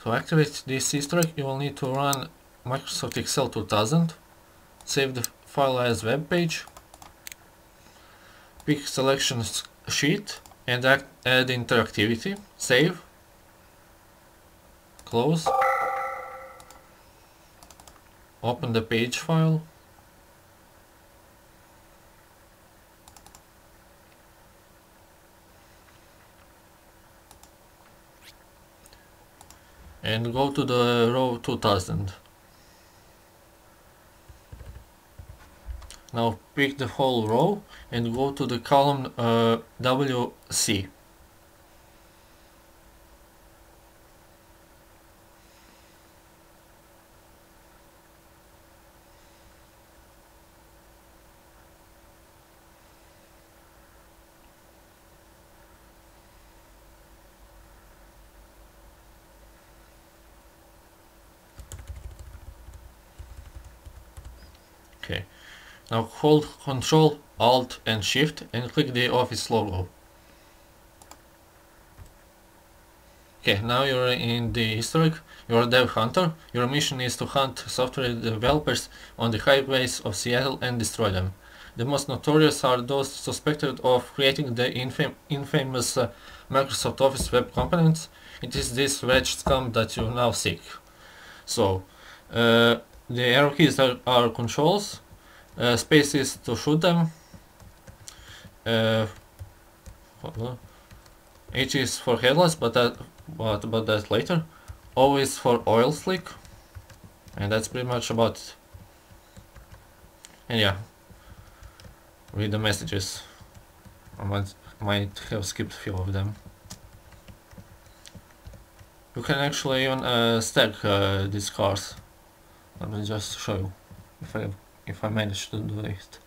To activate this Easter egg, you will need to run Microsoft Excel 2000, save the file as web page, pick selection sheet and add interactivity, save, close, open the page file, and go to the row 2000. Now pick the whole row and go to the column WC. Okay. Now hold Ctrl, Alt and Shift and click the Office logo. Okay, now you're in the Easter egg. You're a dev hunter. Your mission is to hunt software developers on the highways of Seattle and destroy them. The most notorious are those suspected of creating the infamous Microsoft Office web components. It is this wretched scum that you now seek. So, the arrow keys are controls. Space is to shoot them. H is for headless, but that later. O is for oil slick, and that's pretty much about it. And yeah, read the messages. I might have skipped a few of them. You can actually even stack these cars. Let me just show you if I manage to do it.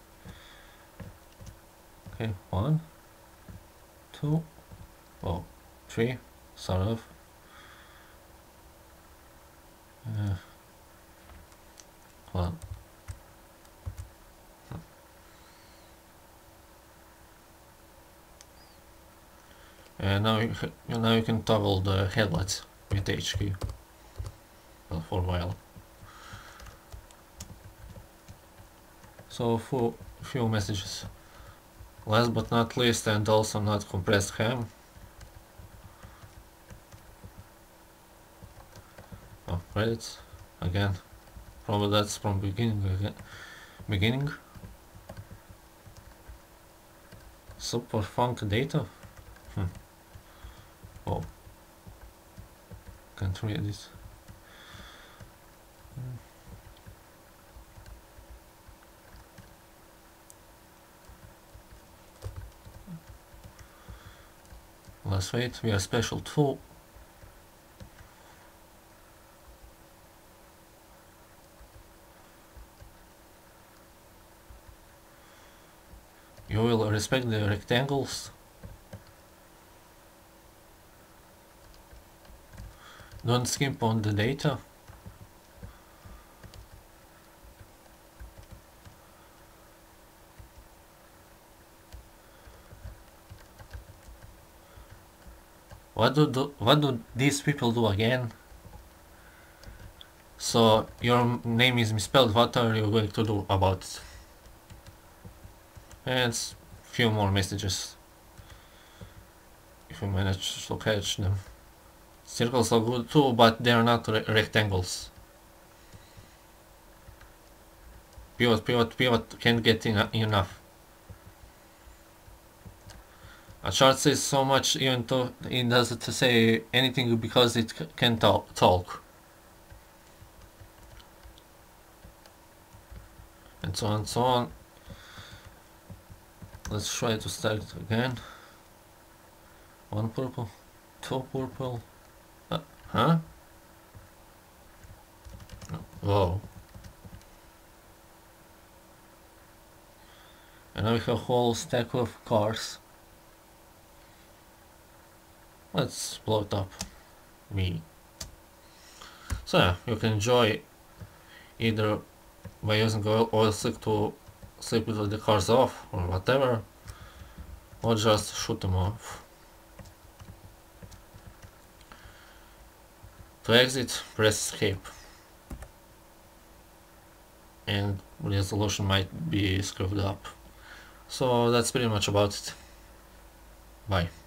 Okay, 1, 2, 3, sort of. Hold on. And now you can toggle the headlights with the H key. Well, for a while. So for few messages. Last but not least, and also not compressed ham. Oh, credits again. Probably that's from beginning. Super funk data. Oh, can't read this. Let's wait. We are special 2. You will respect the rectangles. Don't skimp on the data. What do these people do again? So your name is misspelled. What are you going to do about it? And a few more messages, if you manage to catch them. Circles are good too, but they are not rectangles. Pivot can't get enough. A chart says so much even though it doesn't say anything because it can talk. And so on and so on. Let's try to start again. 1 purple, 2 purple. Huh? Whoa. And now we have a whole stack of cars. Let's blow it up. So yeah, you can enjoy either by using oil slick to slip the cars off or whatever, or just shoot them off. To exit, press escape. And resolution might be screwed up. So that's pretty much about it. Bye.